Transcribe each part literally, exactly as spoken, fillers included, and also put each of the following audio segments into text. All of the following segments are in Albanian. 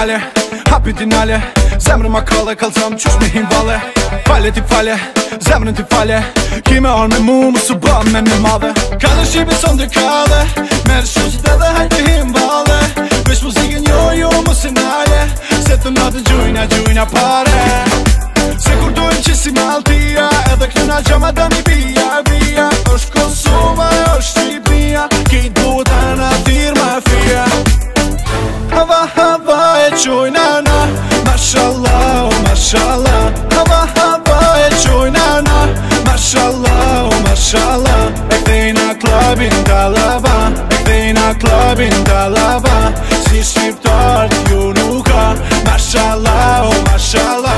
finale, hapi finale. Zemrën ma kalle, kalzam qysh me him vale. Fale ti fale, zemrën ti fale. Kime arë me mu, më së bëm me në madhe. Kalle shqipi son të kalle, merë shuqit edhe hajtë him vale. Vesh muzikën jo jo më sinale, se të natë gjujna gjujna pare. Se kur dojmë që si Maltia, edhe këna gjama dëni bia bia. Është Kosova, është Shqipnia, ki duhet e në firma e fia. Hava hava e qojna na, mashallah, oh mashallah. Hava hava e qojna na, mashallah, oh mashallah. E kthejna klubin Talaba, e kthejna klubin Talaba. Si shqiptar ju nuk ka, mashallah, oh mashallah.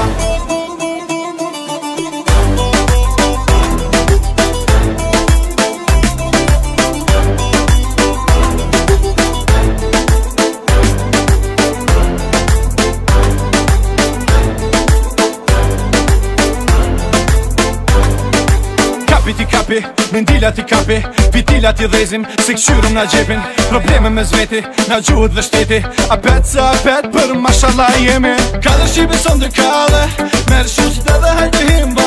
Kapi ti kapi, mendila ti kapi, pitila ti dhezim, se këshyrëm na gjepin. Probleme me zveti, na gjuhët dhe shteti, a pet se a pet për mashallah jemi. Kalle shqipi son të kalle, merë shuqit edhe hajtë himba.